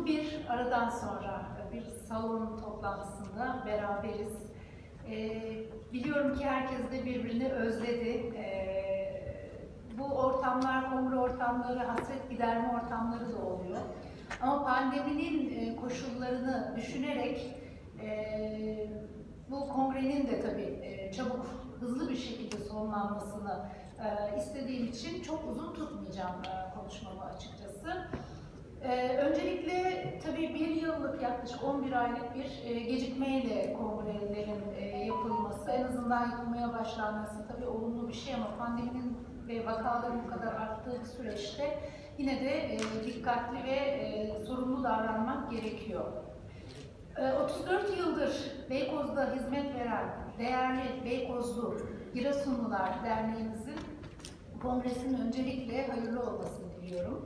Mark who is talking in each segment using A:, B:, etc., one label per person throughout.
A: Uzun bir aradan sonra bir salon toplantısında beraberiz. Biliyorum ki herkes de birbirini özledi. Bu ortamlar, kongre ortamları, hasret giderme ortamları da oluyor. Ama pandeminin koşullarını düşünerek bu kongrenin de tabii çabuk, hızlı bir şekilde sonlanmasını istediğim için çok uzun tutmayacağım konuşmamı açıkçası. Öncelikle tabii bir yıllık, yaklaşık 11 aylık bir gecikmeyle kongrelerin yapılması, en azından yapılmaya başlanması tabii olumlu bir şey ama pandeminin ve vakaların bu kadar arttığı bir süreçte yine de dikkatli ve sorumlu davranmak gerekiyor. 34 yıldır Beykoz'da hizmet veren değerli Beykozlu Giresunlular Derneğimizin kongresinin öncelikle hayırlı olmasını diliyorum.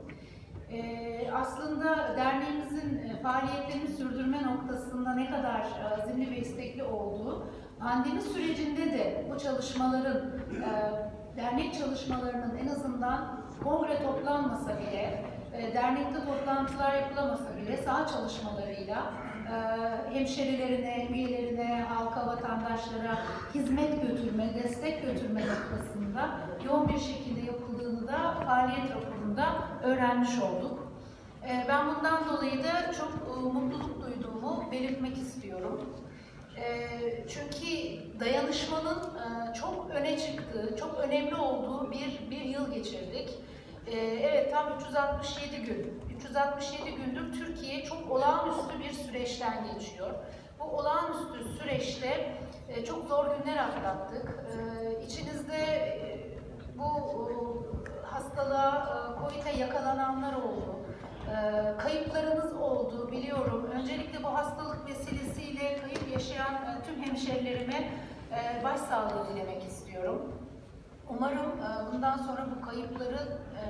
A: Aslında derneğimizin faaliyetlerini sürdürme noktasında ne kadar azimli ve istekli olduğu, pandemi sürecinde de bu çalışmaların, dernek çalışmalarının en azından kongre toplanmasa bile, dernekte toplantılar yapılamasa bile saha çalışmalarıyla hemşerilerine, üyelerine, halka, vatandaşlara hizmet götürme, destek götürme noktasında yoğun bir şekilde yapıldığını da faaliyet raporunda öğrenmiş olduk. Ben bundan dolayı da çok mutluluk duyduğumu belirtmek istiyorum. Çünkü dayanışmanın çok öne çıktığı, çok önemli olduğu bir yıl geçirdik. Evet, tam 367 gün. 367 gündür Türkiye çok olağanüstü bir süreçten geçiyor. Bu olağanüstü süreçte çok zor günler atlattık. İçinizde bu hastalığa, COVID'e yakalananlar oldu. Kayıplarınız oldu, biliyorum. Öncelikle bu hastalık vesilesiyle kayıp yaşayan tüm hemşerilerime başsağlığı dilemek istiyorum. Umarım bundan sonra bu kayıpları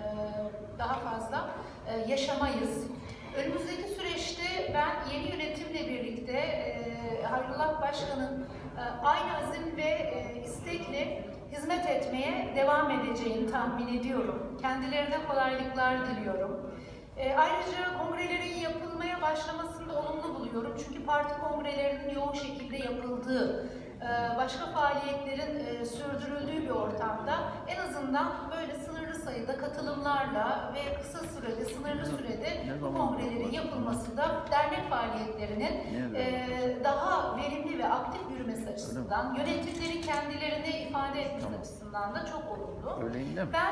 A: daha fazla yaşamayız. Önümüzdeki süreçte ben yeni yönetimle birlikte Hayrullah Başkan'ın aynı azim ve istekle hizmet etmeye devam edeceğini tahmin ediyorum. Kendilerine kolaylıklar diliyorum. Ayrıca kongrelerin yapılmaya başlamasını da olumlu buluyorum. Çünkü parti kongrelerinin yoğun şekilde yapıldığı, başka faaliyetlerin sürdürüldüğü bir ortamda en azından böyle sınırlı sayıda katılımlarla ve kısa sürede, sınırlı sürede bu kongrelerin yapılması da dernek faaliyetlerinin daha verimli ve aktif yürümesi açısından, yönetimleri kendilerini ifade etmesi açısından da çok olumlu. Ben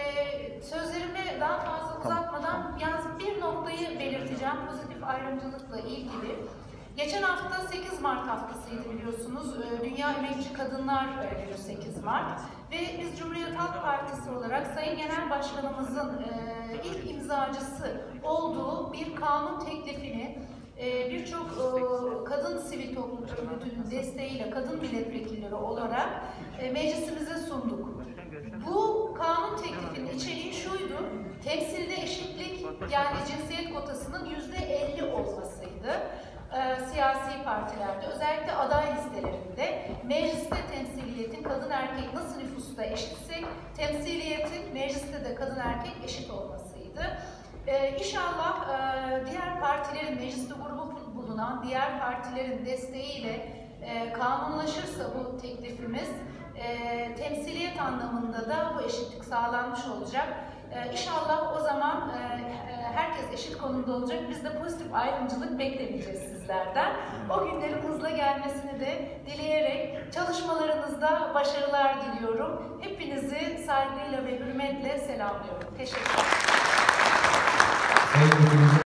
A: sözlerimi daha fazla uzatmadan yalnız bir noktayı belirteceğim pozitif ayrımcılıkla ilgili. Geçen hafta 8 Mart haftasıydı biliyorsunuz. Dünya Emekçi Kadınlar Günü 8 Mart. Ve biz Cumhuriyet Halk Partisi olarak Sayın Genel Başkanımızın ilk imzacısı olduğu bir kanun teklifini birçok kadın sivil toplum örgütünün desteğiyle kadın milletvekilleri olarak meclisimize sunduk. Bu kanun teklifinin içeriği şuydu: temsilde eşitlik, yani cinsiyet kotasının %50 olmasıydı. Siyasi partilerde, özellikle aday listelerinde mecliste temsiliyetin kadın erkek nasıl nüfusta eşitse temsiliyetin mecliste de kadın erkek eşit olmasıydı. İnşallah diğer partilerin, mecliste grubu bulunan diğer partilerin desteğiyle kanunlaşırsa bu teklifimiz, temsiliyet anlamında da bu eşitlik sağlanmış olacak. İnşallah o zaman herkes eşit konumda olacak. Biz de pozitif ayrımcılık beklemeyeceğiz sizlerden. O günlerin hızla gelmesini de dileyerek çalışmalarınızda başarılar diliyorum. Hepinizi saygıyla ve hürmetle selamlıyorum. Teşekkür ederim.